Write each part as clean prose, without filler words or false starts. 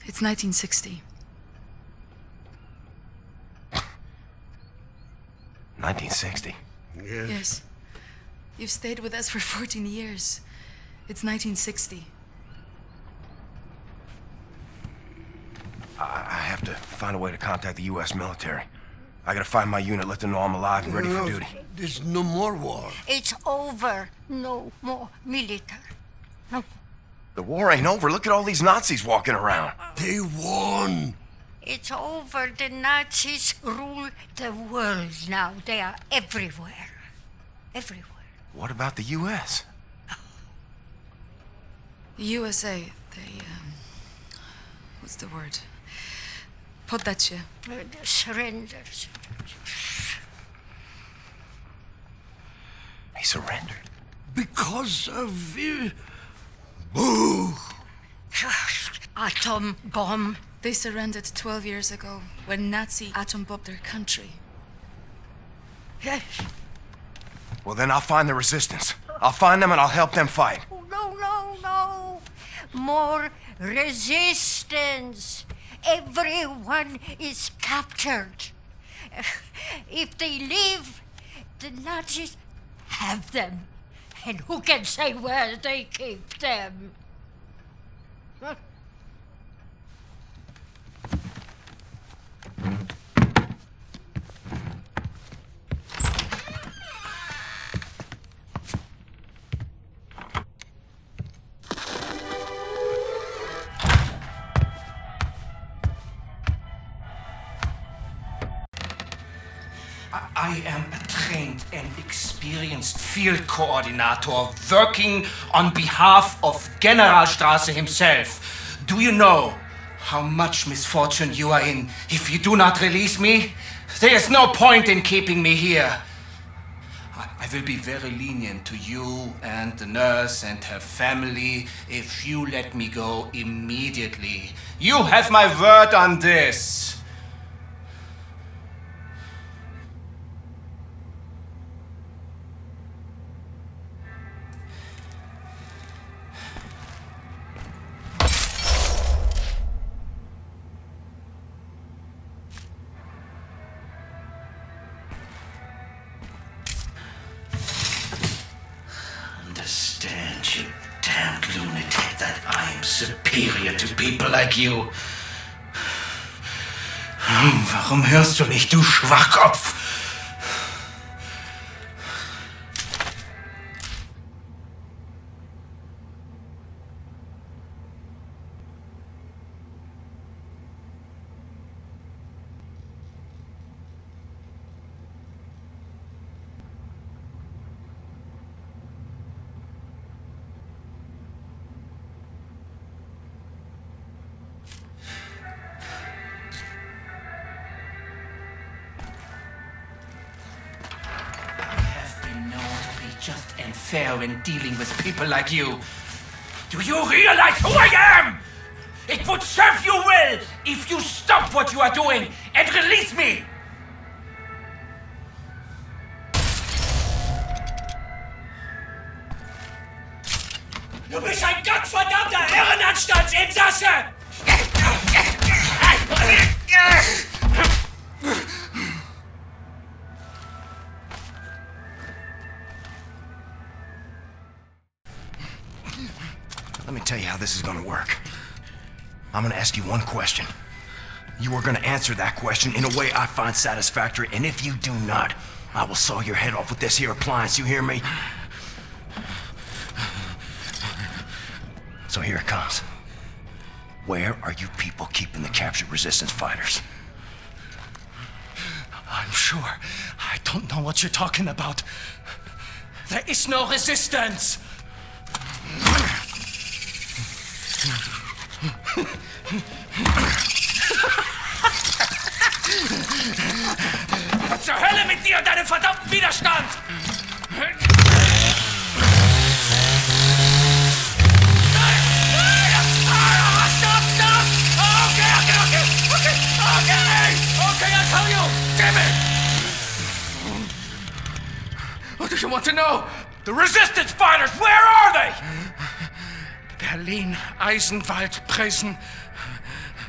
It's 1960. 1960? Yes. Yes. You've stayed with us for 14 years. It's 1960. I have to find a way to contact the U.S. military. I gotta find my unit, let them know I'm alive and ready for duty. There's no more war. It's over. No more military. No. The war ain't over. Look at all these Nazis walking around. They won. It's over. The Nazis rule the world now. They are everywhere. Everywhere. What about the U.S.? The USA, they, what's the word? Poddacie. Surrenders. He surrendered. Because of... Boo! Atom bomb. They surrendered 12 years ago when Nazi atom bombed their country. Yes. Well, then I'll find the resistance. I'll find them and I'll help them fight. Oh, no, no, no. More resistance. Everyone is captured. If they leave, the Nazis have them. And who can say where they keep them? I am a trained and experienced field coordinator working on behalf of Generalstrasse himself. Do you know how much misfortune you are in if you do not release me? There is no point in keeping me here. I will be very lenient to you and the nurse and her family if you let me go immediately. You have my word on this. Understand, you damned lunatic, that I am superior to people like you. Warum hörst du nicht, du Schwachkopf? Just and fair in dealing with people like you. Do you realize who I am? It would serve you well if you stop what you are doing and release me. Du bist ein gottverdammter Irrenanstaltsinsasse! Let me tell you how this is gonna work. I'm gonna ask you one question. You are gonna answer that question in a way I find satisfactory, and if you do not, I will saw your head off with this here appliance, you hear me? So here it comes. Where are you people keeping the captured resistance fighters? I'm sure. I don't know what you're talking about. There is no resistance. Was zur Hölle mit dir und deinem verdammten Widerstand? Okay, I'll tell you. Damn it! What do you want to know? The resistance fighters, where are they? Berlin, Eisenwald, Preußen.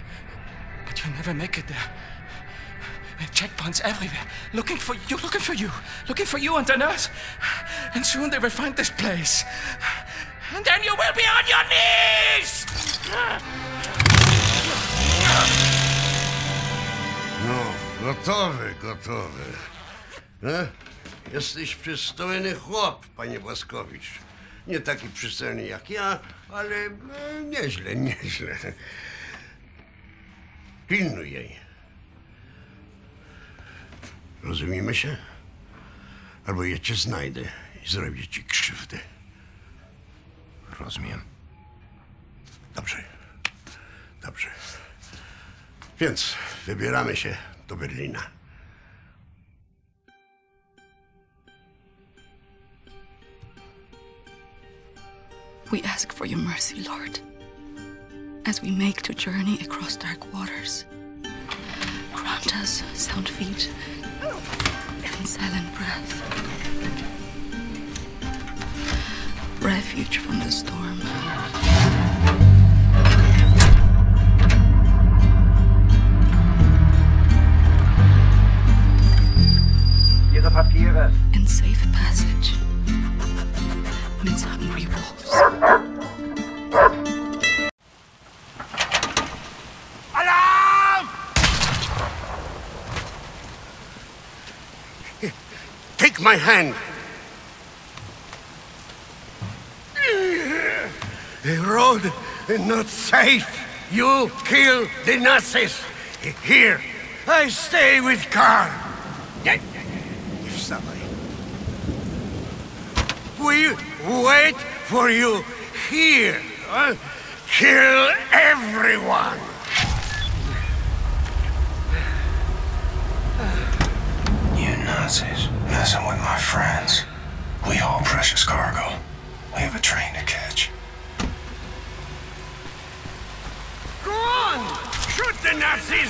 You'll never make it there. Checkpoints everywhere. Looking for you on the nurse. And soon they will find this place. And then you will be on your knees! No, gotowy. Jesteś przystojny chłop, panie Błaskowicz. Nie taki przystojny jak ja, ale nieźle. Pilnuj jej. Rozumiemy się? Albo ja cię znajdę i zrobię ci krzywdę. Rozumiem. Dobrze. Więc wybieramy się do Berlina. We ask for your mercy, Lord, as we make to journey across dark waters. Grant us sound feet and silent breath. Refuge from the storm. Ihre Papiere. And safe passage amidst hungry wolves. Alarm! Take my hand. The road is not safe. You kill the Nazis. Here, I stay with Karl. Wstawaj. We wait for you here. Kill everyone. You Nazis messing with my friends. We haul precious cargo. We have a train to catch. Go on! Shoot the Nazis!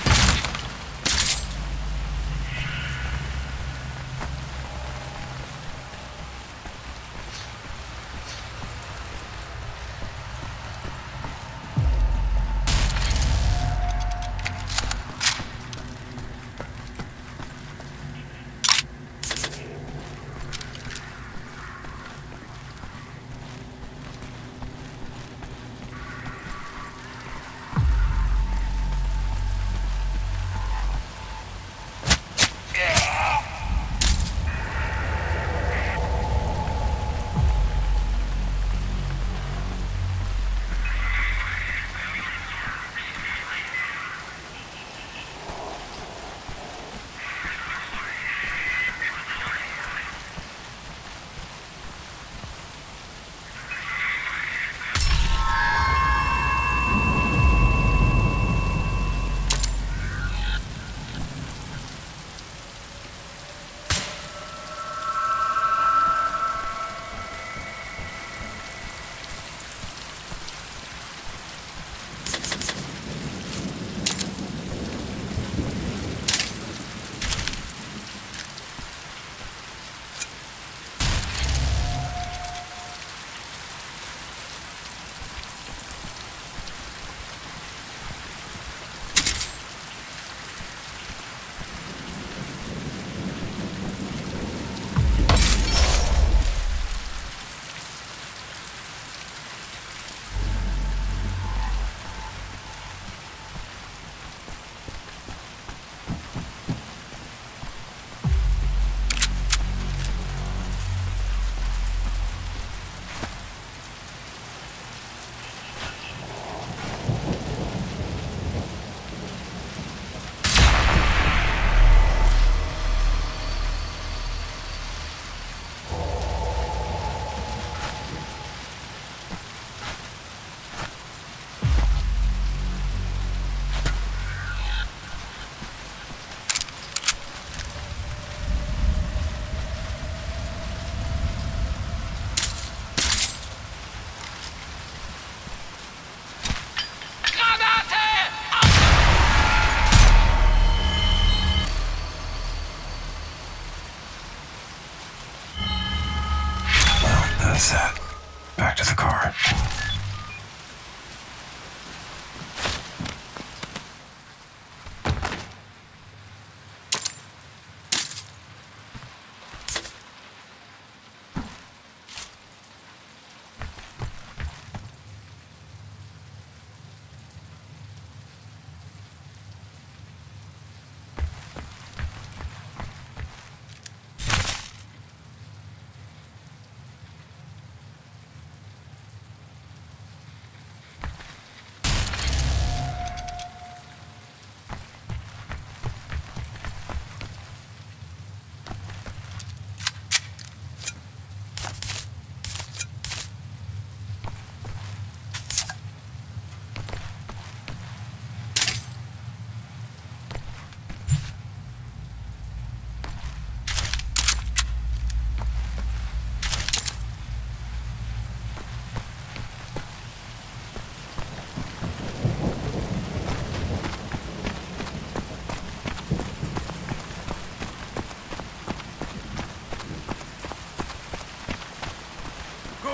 That's that. Back to the car.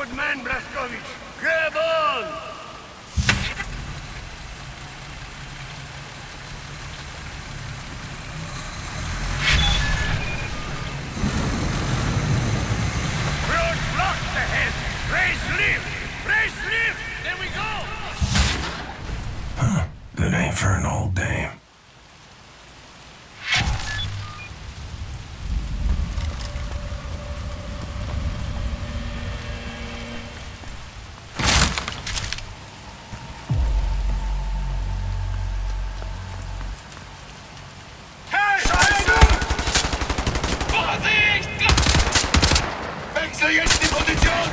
Good man, Blazkowicz. Grab on! Road blocked ahead! Raise lift! Raise lift! There we go! Huh. Good aim for an old dame. Wechsel jetzt die Position!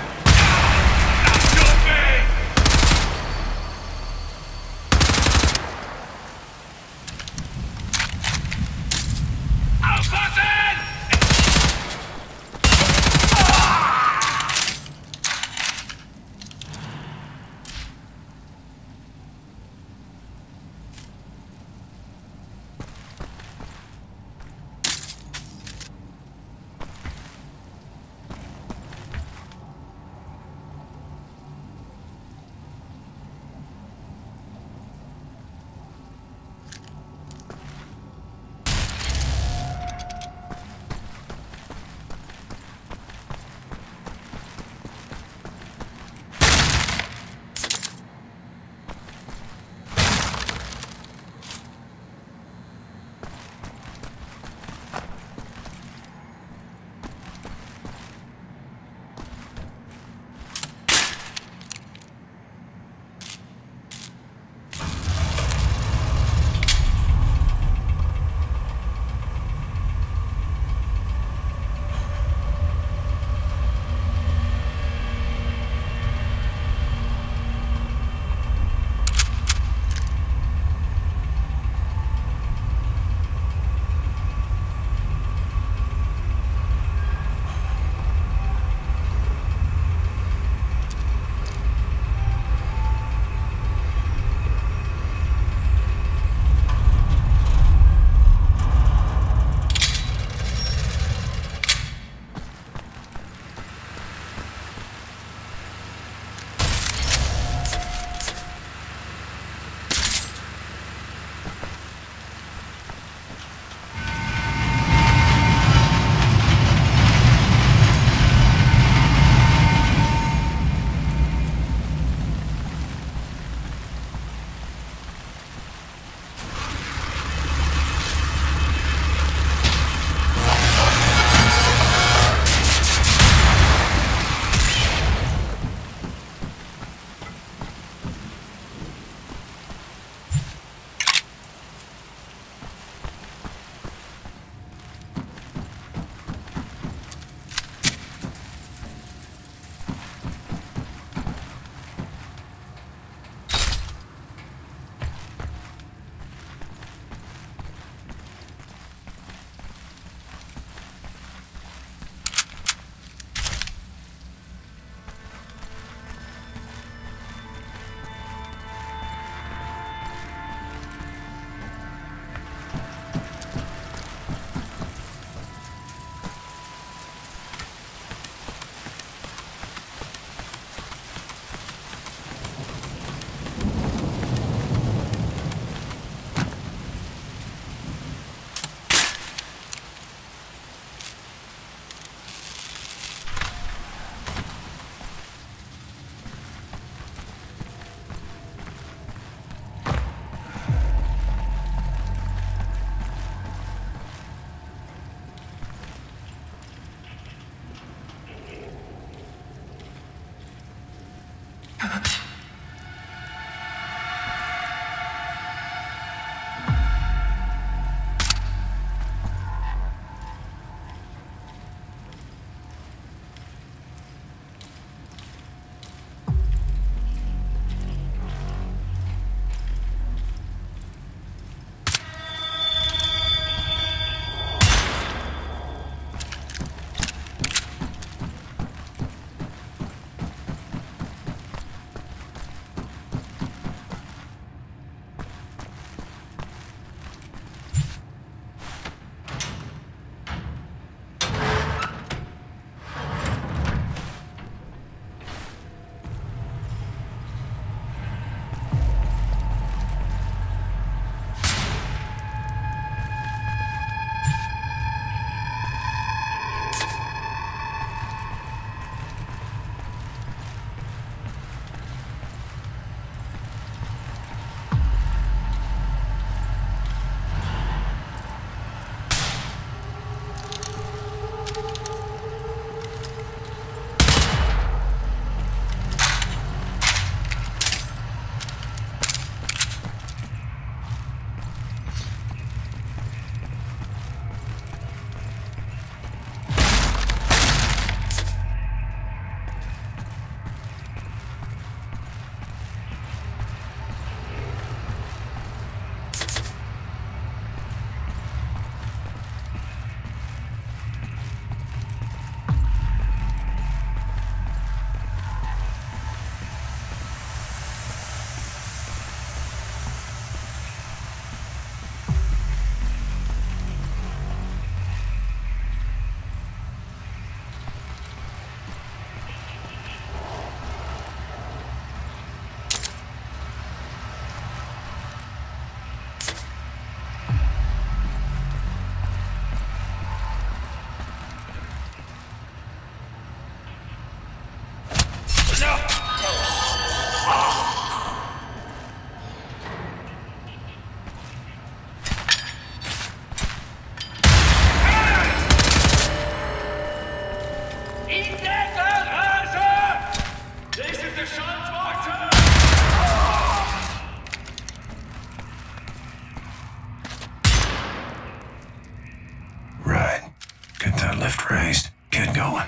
Lift raised. Get going.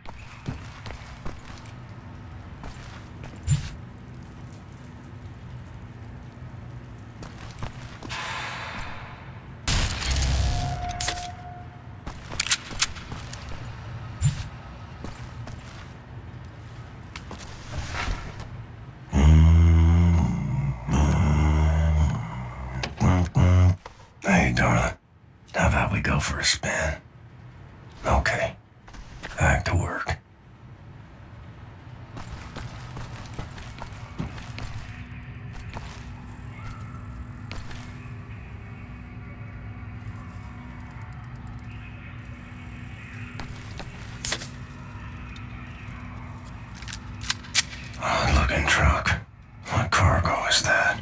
Hey, darling. How about we go for a spin? Okay. Back to work. Odd-looking truck. What cargo is that?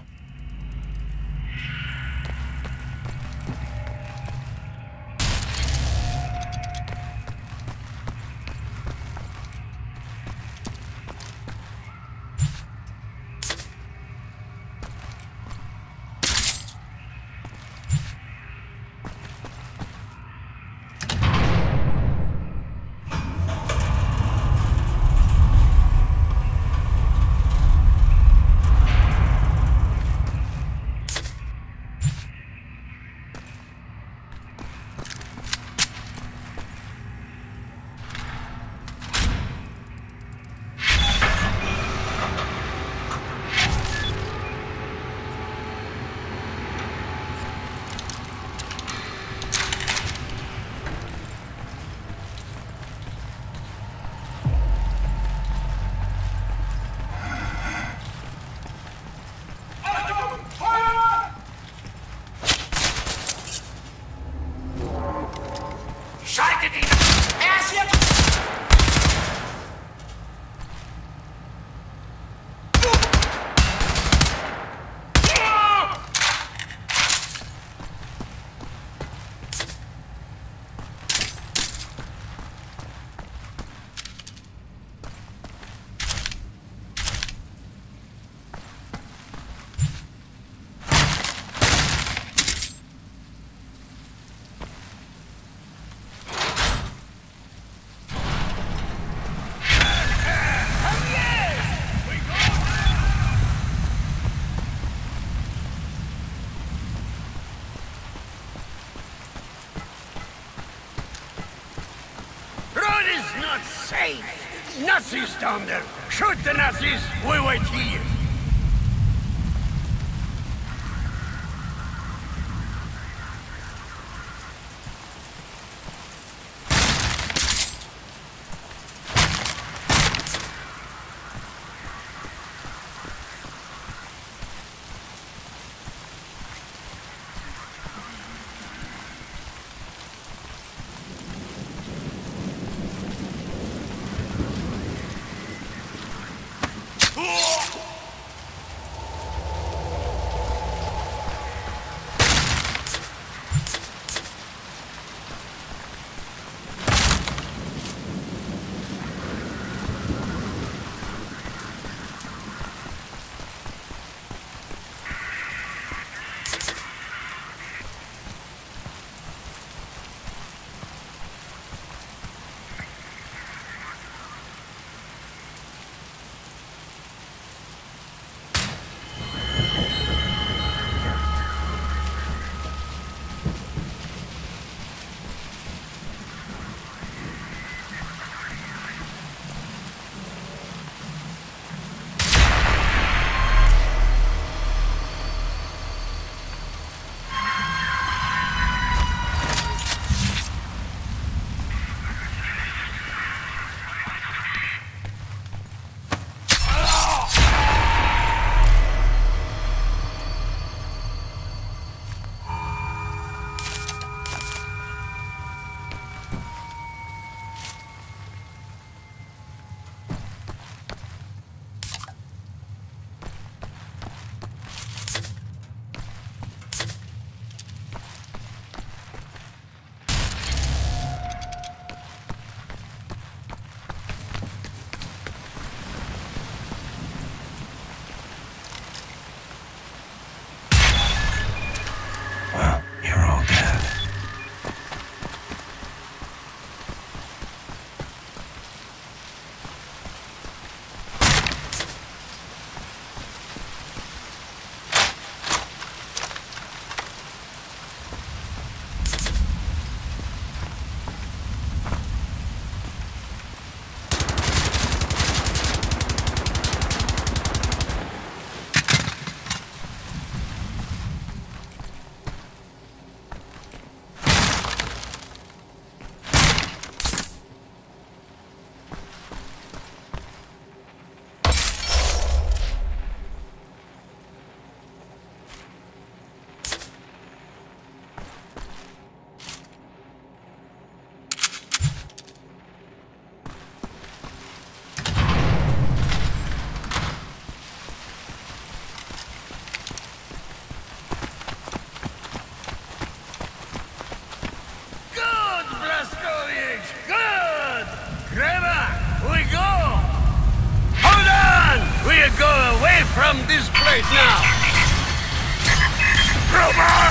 Schaltet ihn! Er ist hier! Not safe! Nazis down there! Shoot the Nazis! We wait here! from this place now! Robot!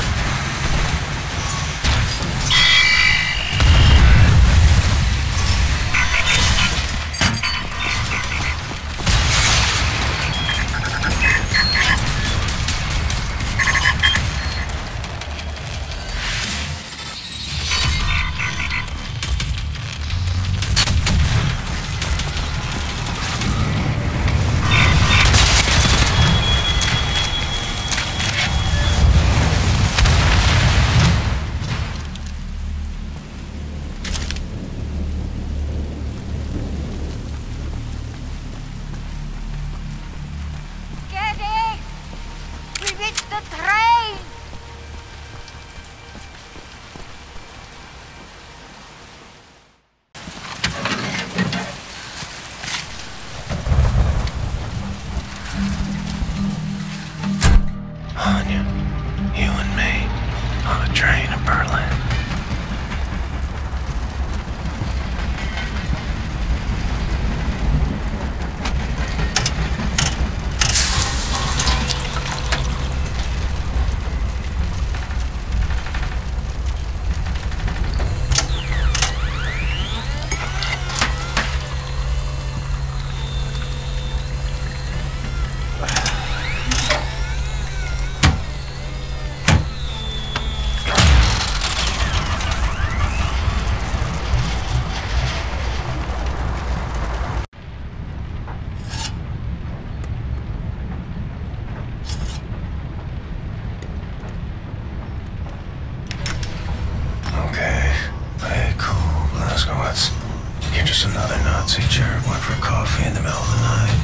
Another Nazi Jared went for coffee in the middle of the night.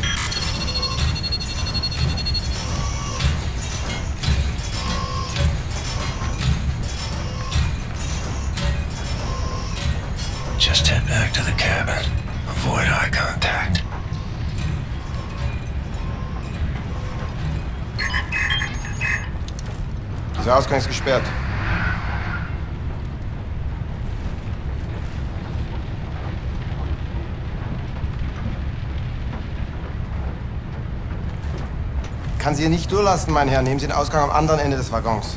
Just head back to the cabin. Avoid eye contact. Dieser Ausgang ist gesperrt. Kann Sie hier nicht durchlassen, mein Herr. Nehmen Sie den Ausgang am anderen Ende des Waggons.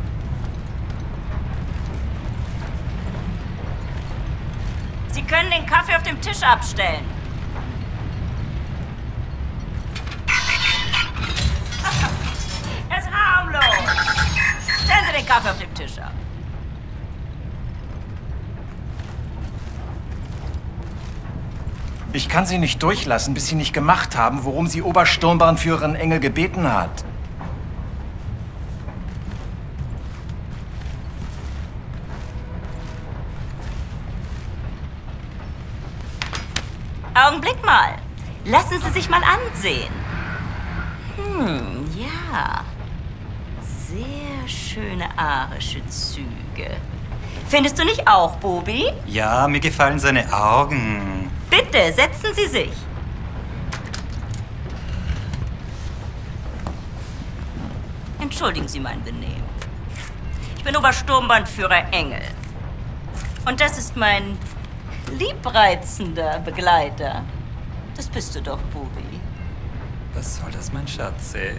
Sie können den Kaffee auf dem Tisch abstellen. Er ist harmlos. Stellen Sie den Kaffee auf dem Tisch ab. Ich kann Sie nicht durchlassen, bis Sie nicht gemacht haben, worum Sie Obersturmbannführerin Engel gebeten hat. Augenblick mal. Lassen Sie sich mal ansehen. Ja. Sehr schöne arische Züge. Findest du nicht auch, Bobi? Ja, mir gefallen seine Augen. Bitte, setzen Sie sich. Entschuldigen Sie mein Benehmen. Ich bin Obersturmbannführer Engel. Und das ist mein liebreizender Begleiter. Das bist du doch, Bobi. Was soll das, mein Schatze?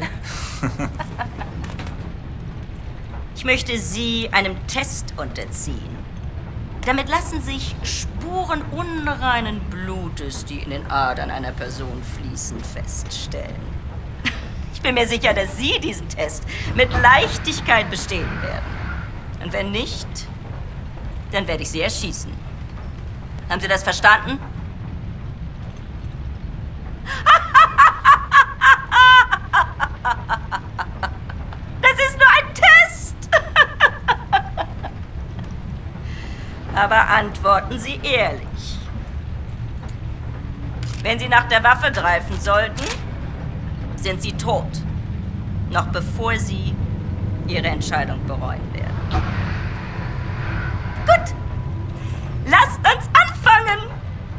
Ich möchte Sie einem Test unterziehen. Damit lassen sich Spuren unreinen Blutes, die in den Adern einer Person fließen, feststellen. Ich bin mir sicher, dass Sie diesen Test mit Leichtigkeit bestehen werden. Und wenn nicht, dann werde ich Sie erschießen. Haben Sie das verstanden? Das ist nur ein Test! Aber antworten Sie ehrlich. Wenn Sie nach der Waffe greifen sollten, sind Sie tot. Noch bevor Sie Ihre Entscheidung bereuen werden. Gut. Lasst uns anfangen!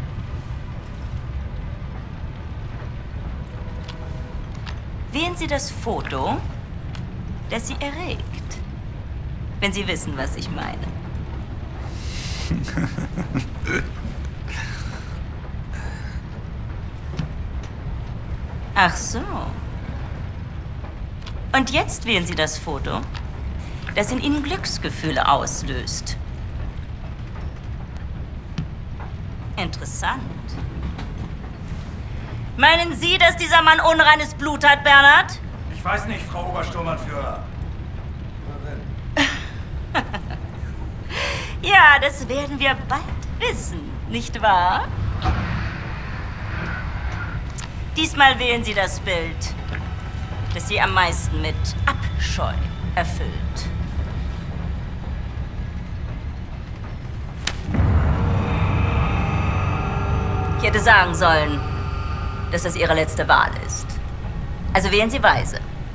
Wählen Sie das Foto, das Sie erregt. Wenn Sie wissen, was ich meine. Ach so. Und jetzt wählen Sie das Foto, das in Ihnen Glücksgefühle auslöst. Interessant. Meinen Sie, dass dieser Mann unreines Blut hat, Bernhard? Ich weiß nicht, Frau Obersturmbannführer. Ja, das werden wir bald wissen, nicht wahr? Diesmal wählen Sie das Bild, das Sie am meisten mit Abscheu erfüllt. Ich hätte sagen sollen, dass das Ihre letzte Wahl ist. Also wählen Sie weise.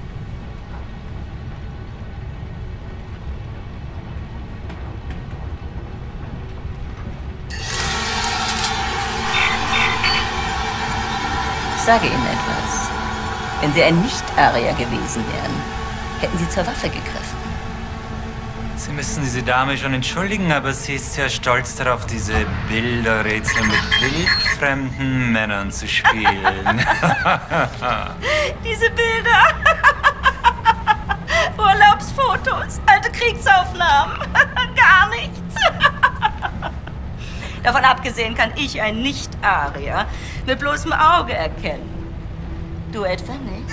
Ich sage Ihnen etwas. Wenn Sie ein Nicht-Arier gewesen wären, hätten Sie zur Waffe gegriffen. Sie müssen diese Dame schon entschuldigen, aber sie ist sehr stolz darauf, diese Bilderrätsel mit wildfremden Männern zu spielen. Diese Bilder. Urlaubsfotos, alte Kriegsaufnahmen. Gar nichts. Davon abgesehen kann ich ein Nicht-Arier mit bloßem Auge erkennen. Du etwa nicht?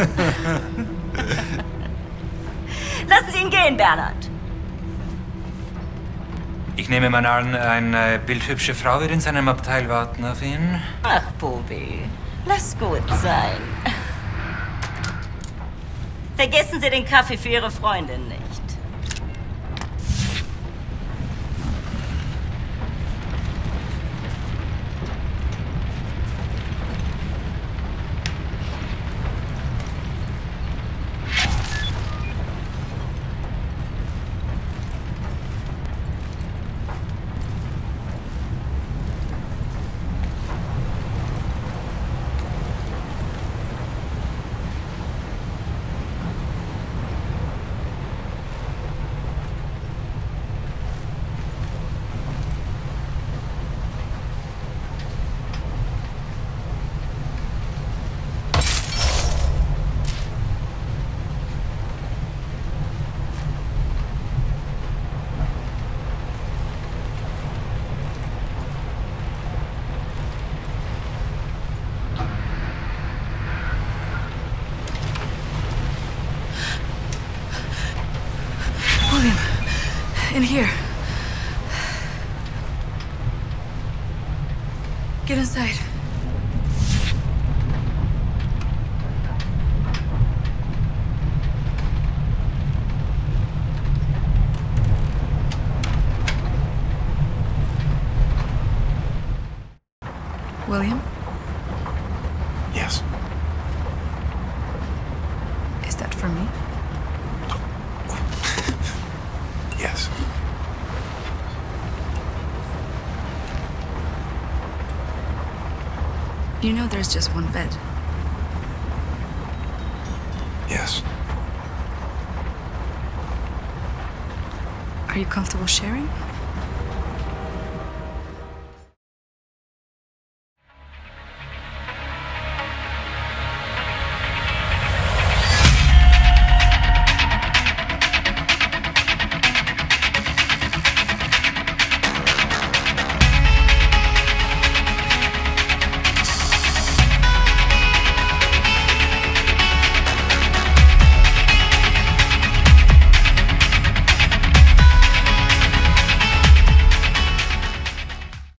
Lassen Sie ihn gehen, Bernhard. Ich nehme mal an, eine bildhübsche Frau wird in seinem Abteil warten auf ihn. Ach, Bobi, lass gut sein. Vergessen Sie den Kaffee für Ihre Freundin nicht. William, in here. Get inside. William? Yes. Is that for me? Yes. You know there's just one bed. Yes. Are you comfortable sharing?